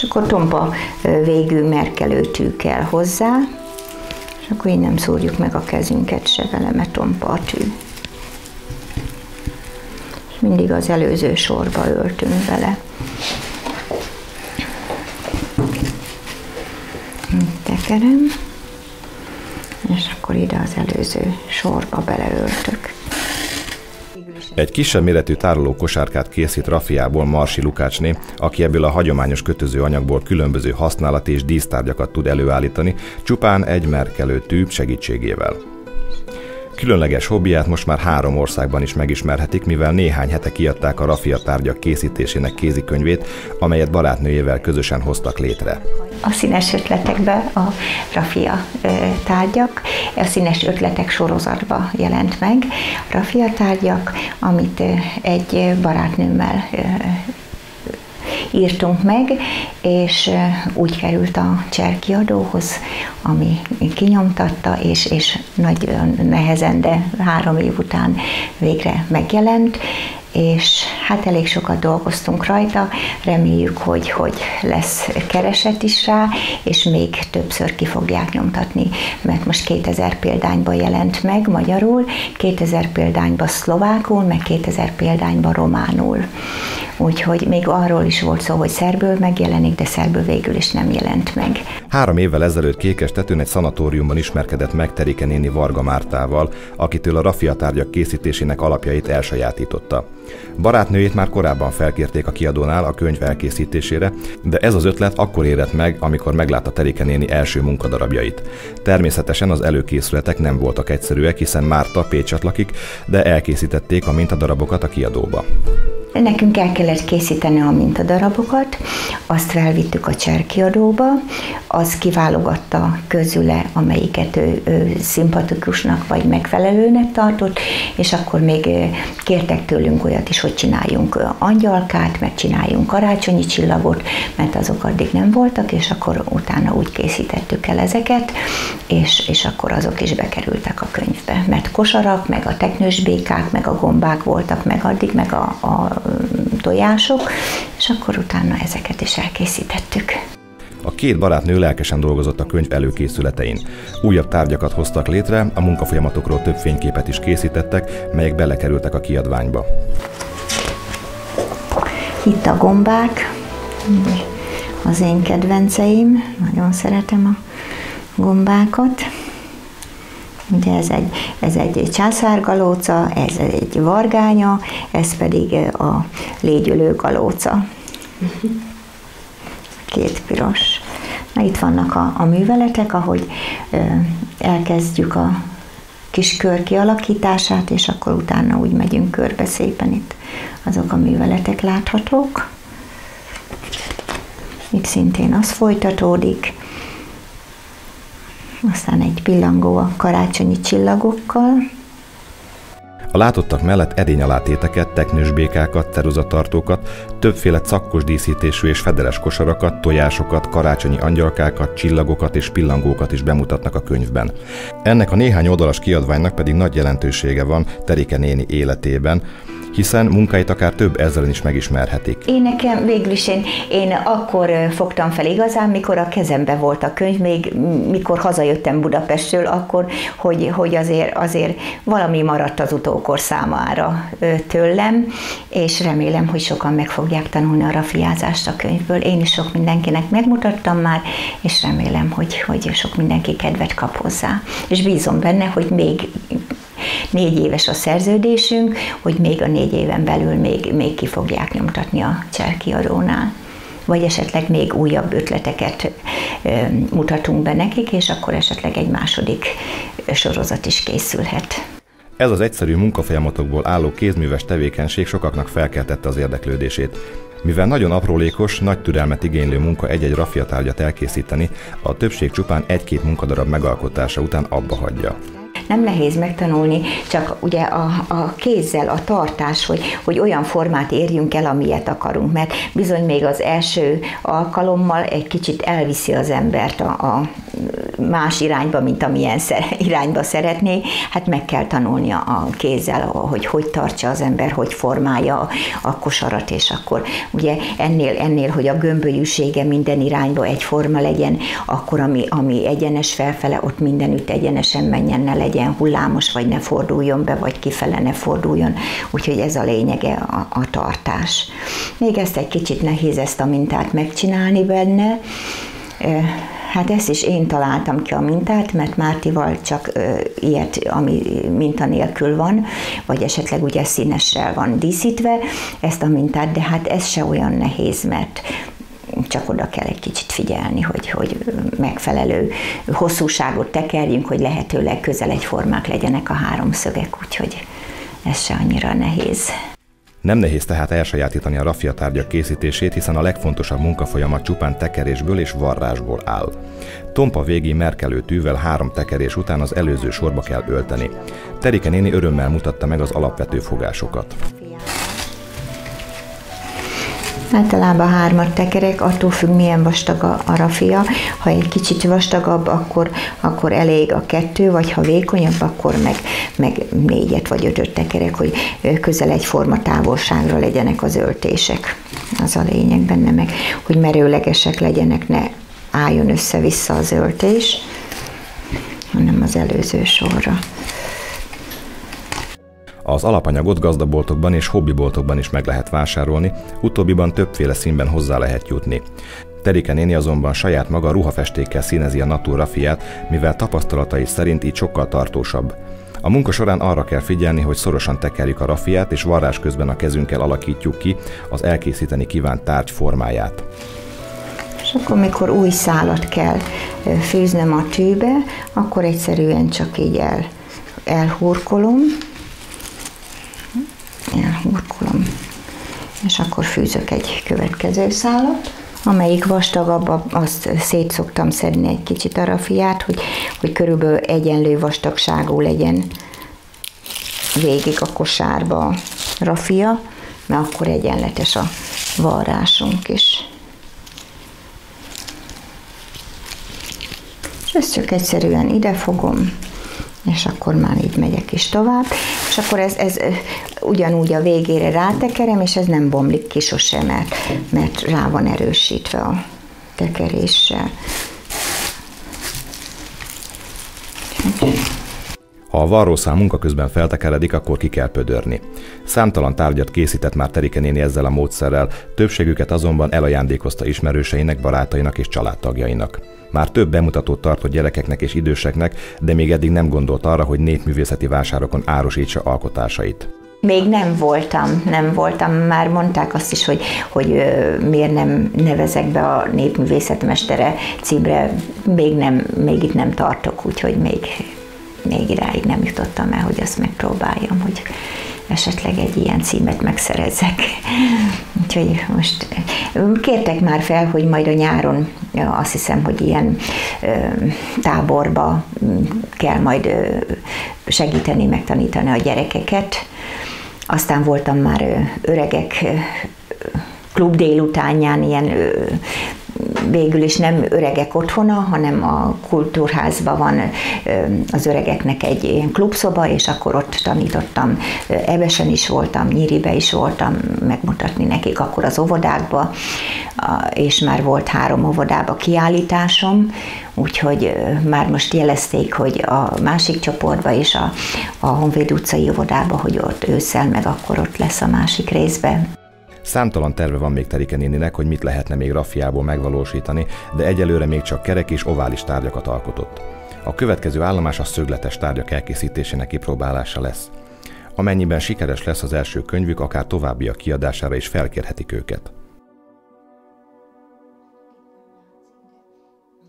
És akkor tompa végű merkelőtű kell hozzá, és akkor így nem szórjuk meg a kezünket se vele, mert tompa a tű. És mindig az előző sorba öltünk bele. Tekerem, és akkor ide az előző sorba beleöltök. Egy kisebb méretű tároló kosárkát készít raffiából Marsi Lukácsné, aki ebből a hagyományos kötöző anyagból különböző használati és dísztárgyakat tud előállítani, csupán egy merkelőtű segítségével. Különleges hobbiát most már 3 országban is megismerhetik, mivel néhány hete kiadták a raffia tárgyak készítésének kézikönyvét, amelyet barátnőjével közösen hoztak létre. A színes ötletekbe a raffia tárgyak, a színes ötletek sorozatba jelent meg a raffia tárgyak, amit egy barátnőmmel írtunk meg, és úgy került a Cser kiadóhoz, ami kinyomtatta, és nagyon nehezen, de 3 év után végre megjelent, és hát elég sokat dolgoztunk rajta, reméljük, hogy lesz kereset is rá, és még többször ki fogják nyomtatni, mert most 2000 példányban jelent meg magyarul, 2000 példányban szlovákul, meg 2000 példányban románul. Úgyhogy még arról is volt szó, hogy szerből megjelenik, de szerből végül is nem jelent meg. 3 évvel ezelőtt Kékestetőn egy szanatóriumban ismerkedett meg Terike néni Varga Mártával, akitől a raffia tárgyak készítésének alapjait elsajátította. Barátnőjét már korábban felkérték a kiadónál a könyv elkészítésére, de ez az ötlet akkor érett meg, amikor meglátta Terike néni első munkadarabjait. Természetesen az előkészületek nem voltak egyszerűek, hiszen Márta Pécsett lakik, de elkészítették a mintadarabokat a kiadóba. Nekünk el kellett készíteni a mintadarabokat, azt felvittük a Cser kiadóba, az kiválogatta közüle, amelyiket ő szimpatikusnak vagy megfelelőnek tartott, és akkor még kértek tőlünk olyat is, hogy csináljunk angyalkát, meg csináljunk karácsonyi csillagot, mert azok addig nem voltak, és akkor utána úgy készítettük el ezeket, és akkor azok is bekerültek a könyvbe. Mert kosarak, meg a teknős békák, meg a gombák voltak meg addig, meg a tojások, és akkor utána ezeket is elkészítettük. A 2 barátnő lelkesen dolgozott a könyv előkészületein. Újabb tárgyakat hoztak létre, a munkafolyamatokról több fényképet is készítettek, melyek belekerültek a kiadványba. Itt a gombák, az én kedvenceim, nagyon szeretem a gombákat. Ugye ez egy császárgalóca, ez egy vargánya, ez pedig a légyölő galóca. 2 piros. Na, itt vannak a műveletek, ahogy elkezdjük a kis kör kialakítását, és akkor utána úgy megyünk körbe szépen, itt azok a műveletek láthatók. Itt szintén az folytatódik. Aztán egy pillangó a karácsonyi csillagokkal. A látottak mellett edényalátéteket, teknős békákat, ceruzatartókat, többféle cakkos díszítésű és federes kosarakat, tojásokat, karácsonyi angyalkákat, csillagokat és pillangókat is bemutatnak a könyvben. Ennek a néhány oldalas kiadványnak pedig nagy jelentősége van Terike néni életében, hiszen munkáit akár több ezren is megismerhetik. Én nekem végül is én akkor fogtam fel igazán, mikor a kezembe volt a könyv, még mikor hazajöttem Budapestről, akkor, hogy azért valami maradt az utókor számára tőlem, és remélem, hogy sokan meg fogják tanulni a raffiázást a könyvből. Én is sok mindenkinek megmutattam már, és remélem, hogy sok mindenki kedvet kap hozzá. És bízom benne, hogy még 4 éves a szerződésünk, hogy még a 4 éven belül még ki fogják nyomtatni a Cser kiadónál. Vagy esetleg még újabb ötleteket mutatunk be nekik, és akkor esetleg egy második sorozat is készülhet. Ez az egyszerű munkafolyamatokból álló kézműves tevékenység sokaknak felkeltette az érdeklődését. Mivel nagyon aprólékos, nagy türelmet igénylő munka egy-egy raffiatárgyat elkészíteni, a többség csupán 1-2 munkadarab megalkotása után abba hagyja. Nem nehéz megtanulni, csak ugye a kézzel a tartás, hogy olyan formát érjünk el, amilyet akarunk, mert bizony még az első alkalommal egy kicsit elviszi az embert a más irányba, mint amilyen irányba szeretné, hát meg kell tanulnia a kézzel, hogy tartsa az ember, hogy formálja a kosarat, és akkor ugye ennél, hogy a gömbölyűsége minden irányba egyforma legyen, akkor ami egyenes felfele, ott mindenütt egyenesen menjen, ne legyen hullámos, vagy ne forduljon be, vagy kifele ne forduljon. Úgyhogy ez a lényege a tartás. Még ezt egy kicsit nehéz ezt a mintát megcsinálni benne. Hát ezt is én találtam ki a mintát, mert Mártival csak ilyet, ami minta nélkül van, vagy esetleg ugye színessel van díszítve ezt a mintát, de hát ez se olyan nehéz, mert csak oda kell egy kicsit figyelni, hogy megfelelő hosszúságot tekerjünk, hogy lehetőleg közel egyformák legyenek a háromszögek, úgyhogy ez se annyira nehéz. Nem nehéz tehát elsajátítani a raffiatárgyak készítését, hiszen a legfontosabb munkafolyamat csupán tekerésből és varrásból áll. Tompa végig merkelő tűvel 3 tekerés után az előző sorba kell ölteni. Terike néni örömmel mutatta meg az alapvető fogásokat. Általában 3 tekerek, attól függ, milyen vastag a raffia. Ha egy kicsit vastagabb, akkor elég a 2, vagy ha vékonyabb, akkor meg 4 vagy 5 tekerek, hogy közel egyforma távolságra legyenek az öltések. Az a lényeg benne, meg hogy merőlegesek legyenek, ne álljon össze-vissza az öltés, hanem az előző sorra. Az alapanyagot gazdaboltokban és hobbiboltokban is meg lehet vásárolni, utóbbiban többféle színben hozzá lehet jutni. Terike néni azonban saját maga ruhafestékkel színezi a Natur raffiát, mivel tapasztalatai szerint így sokkal tartósabb. A munka során arra kell figyelni, hogy szorosan tekerjük a raffiát, és varrás közben a kezünkkel alakítjuk ki az elkészíteni kívánt tárgy formáját. És akkor, mikor új szálat kell fűznöm a tűbe, akkor egyszerűen csak így elhurkolom, és akkor fűzök egy következő szálat. Amelyik vastagabb, azt szét szoktam szedni egy kicsit a raffiát, hogy körülbelül egyenlő vastagságú legyen végig a kosárba a raffia, mert akkor egyenletes a varrásunk is. És ezt csak egyszerűen ide fogom, és akkor már így megyek is tovább. És akkor ez ugyanúgy a végére rátekerem, és ez nem bomlik ki sosem, mert rá van erősítve a tekeréssel. Ha a varrószál munka közben feltekeredik, akkor ki kell pödörni. Számtalan tárgyat készített már Terike néni ezzel a módszerrel, többségüket azonban elajándékozta ismerőseinek, barátainak és családtagjainak. Már több bemutatót tartott gyerekeknek és időseknek, de még eddig nem gondolt arra, hogy népművészeti vásárokon árusítsa alkotásait. Még nem voltam, már mondták azt is, hogy miért nem nevezek be a népművészetmestere címre, még itt nem tartok, úgyhogy még idáig nem jutottam el, hogy azt megpróbáljam, hogy esetleg egy ilyen címet megszerezzek. Úgyhogy most kértek már fel, hogy majd a nyáron azt hiszem, hogy ilyen táborba kell majd segíteni, megtanítani a gyerekeket. Aztán voltam már öregek klub délutánján, ilyen végül is nem öregek otthona, hanem a kultúrházban van az öregeknek egy ilyen klubszoba, és akkor ott tanítottam, Ebesen is voltam, Nyíribe is voltam, megmutatni nekik akkor az óvodákba, és már volt 3 óvodába kiállításom, úgyhogy már most jelezték, hogy a másik csoportba és a Honvéd utcai óvodába, hogy ott ősszel, meg akkor ott lesz a másik részben. Számtalan terve van még Terike néninek, hogy mit lehetne még raffiából megvalósítani, de egyelőre még csak kerek és ovális tárgyakat alkotott. A következő állomás a szögletes tárgyak elkészítésének kipróbálása lesz. Amennyiben sikeres lesz az első könyvük, akár továbbiak kiadására is felkérhetik őket.